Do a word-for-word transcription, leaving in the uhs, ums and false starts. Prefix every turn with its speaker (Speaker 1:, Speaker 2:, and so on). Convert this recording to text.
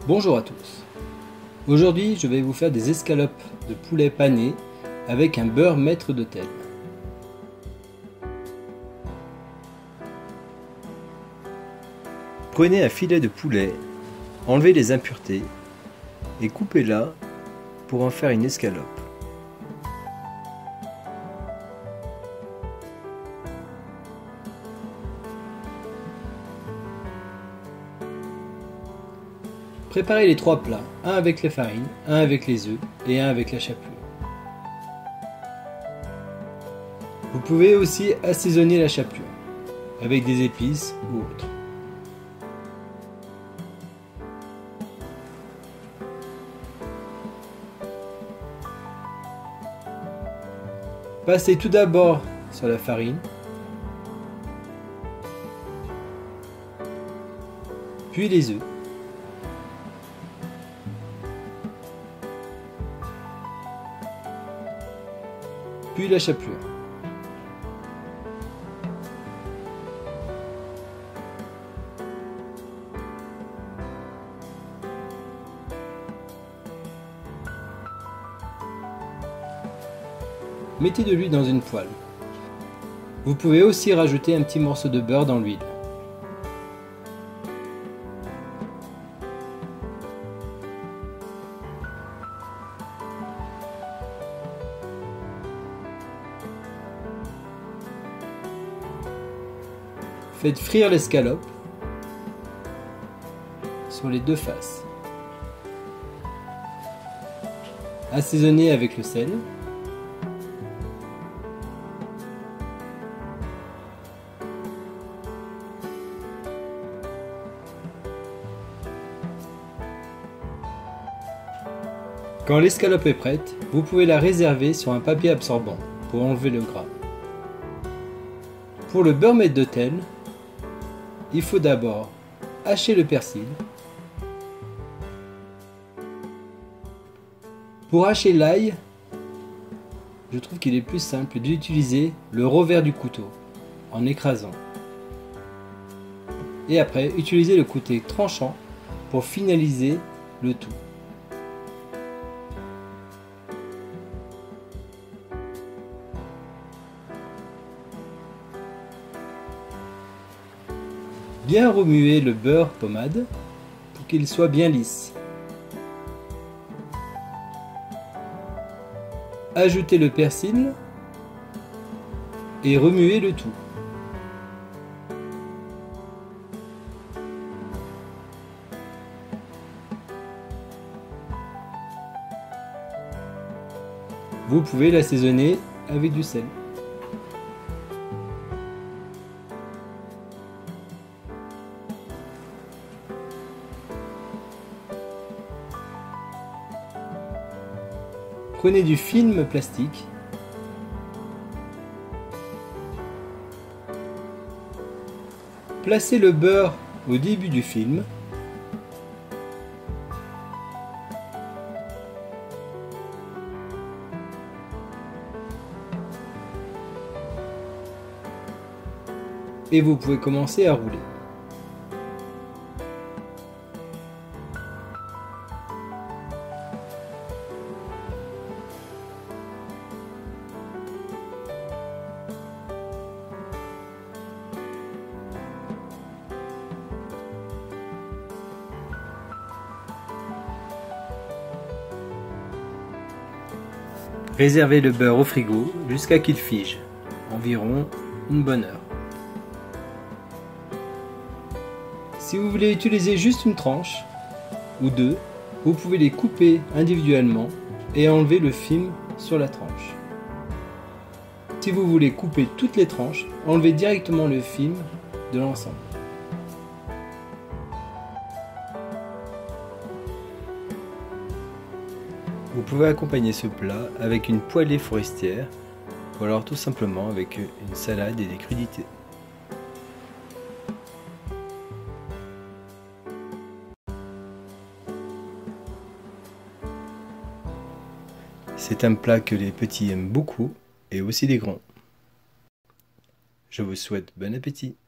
Speaker 1: Bonjour à tous. Aujourd'hui, je vais vous faire des escalopes de poulet pané avec un beurre maître d'hôtel.
Speaker 2: Prenez un filet de poulet, enlevez les impuretés et coupez-la pour en faire une escalope.
Speaker 1: Préparez les trois plats, un avec la farine, un avec les œufs et un avec la chapelure. Vous pouvez aussi assaisonner la chapelure avec des épices ou autres. Passez tout d'abord sur la farine, puis les œufs. Puis la chapelure. Mettez de l'huile dans une poêle. Vous pouvez aussi rajouter un petit morceau de beurre dans l'huile. Faites frire l'escalope sur les deux faces. Assaisonnez avec le sel. Quand l'escalope est prête, vous pouvez la réserver sur un papier absorbant pour enlever le gras. Pour le beurre maître d'hôtel, il faut d'abord hacher le persil. Pour hacher l'ail, je trouve qu'il est plus simple d'utiliser le revers du couteau en écrasant. Et après, utiliser le côté tranchant pour finaliser le tout. Bien remuer le beurre pommade pour qu'il soit bien lisse. Ajoutez le persil et remuez le tout. Vous pouvez l'assaisonner avec du sel. Prenez du film plastique, placez le beurre au début du film, et vous pouvez commencer à rouler. Réservez le beurre au frigo jusqu'à qu'il fige, environ une bonne heure. Si vous voulez utiliser juste une tranche ou deux, vous pouvez les couper individuellement et enlever le film sur la tranche. Si vous voulez couper toutes les tranches, enlevez directement le film de l'ensemble.
Speaker 2: Vous pouvez accompagner ce plat avec une poêlée forestière ou alors tout simplement avec une salade et des crudités. C'est un plat que les petits aiment beaucoup et aussi les grands. Je vous souhaite bon appétit.